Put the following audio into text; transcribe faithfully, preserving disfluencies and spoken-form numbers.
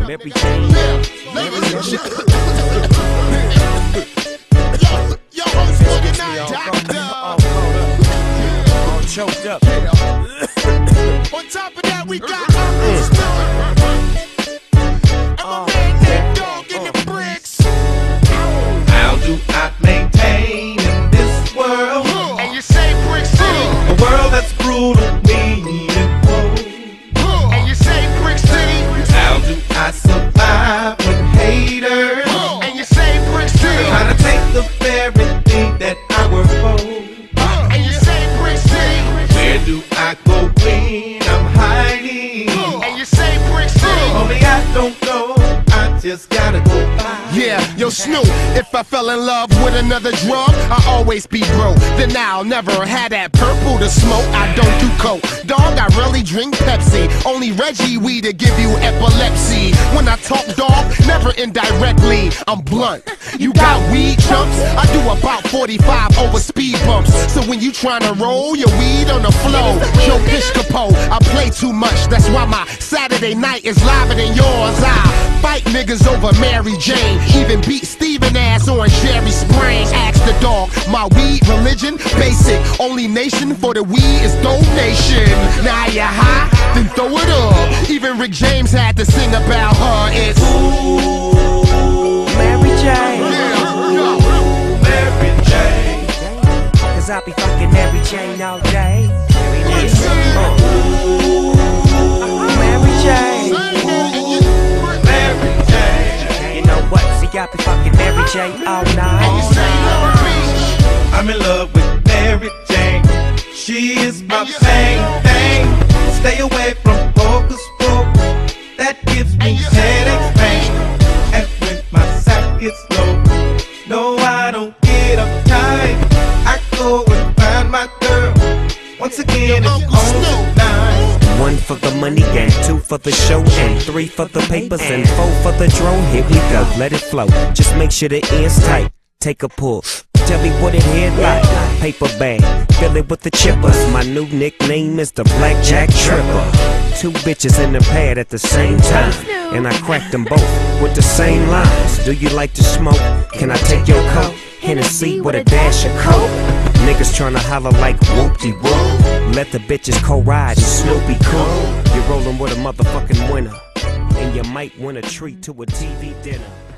Mary Jane. Yo, host for the night, doctor. All choked up. On top of that, we got Uncle Snoop. And my man Nate Dogg in the bricks. How do I maintain in this world? And you say Brick City. A world that's brutal, mean, and cold. And you say Brick City. How do I survive with haters? And you say Brick City. Trying to take the very thing that I work for. And you say Brick City. Where do I go when I'm hiding? And you say Brick City. Only I don't know, I just gotta go by. Yeah, yo Snoop, if I fell in love with another drug, I always be broke. Then I'll never had that purple to smoke. I don't do coke, dog, I really drink Pepsi. Only Reggie weed to give you epilepsy. When I talk, dog, never indirectly, I'm blunt. You got weed chumps? I do about forty-five over speed bumps. So when you tryna roll your weed on the floor, Joe Piscopo, I play too much. That's why my Saturday night is liver than yours. I fight niggas over Mary Jane. Even beat Steven ass on Jerry Springs. Ask the dog, my weed religion basic. Only nation for the weed is donation. Now you high, then throw it up. Even Rick James had to sing about her. It's Ooh, Mary Jane. yeah, Mary Jane. Cause I be fucking Mary Jane all day. Mary Jane. Ooh, Mary Jane. Mary Jane. You know what? See, I be fucking Mary Jane all night. I'm in love with Mary Jane. She is my main thing. Stay away from focus, focus. That gives me headaches, pain. And when my sack gets low, no, I don't get uptight. I go and find my girl. Once again, it's on tonight. One for the money and two for the show and three for the papers and four for the drone. Here we go, let it flow. Just make sure the end's tight. Take a pull. Tell me what it hit like. Paper bag, fill it with the chippers. My new nickname is the Blackjack Tripper. Two bitches in the pad at the same time, and I cracked them both with the same lines. Do you like to smoke? Can I take your coat? Hennessy with a dash of coke. Niggas tryna holler like whoop-de-whoop. Let the bitches co-ride and Snoopy cool. You're rolling with a motherfucking winner, and you might win a treat to a T V dinner.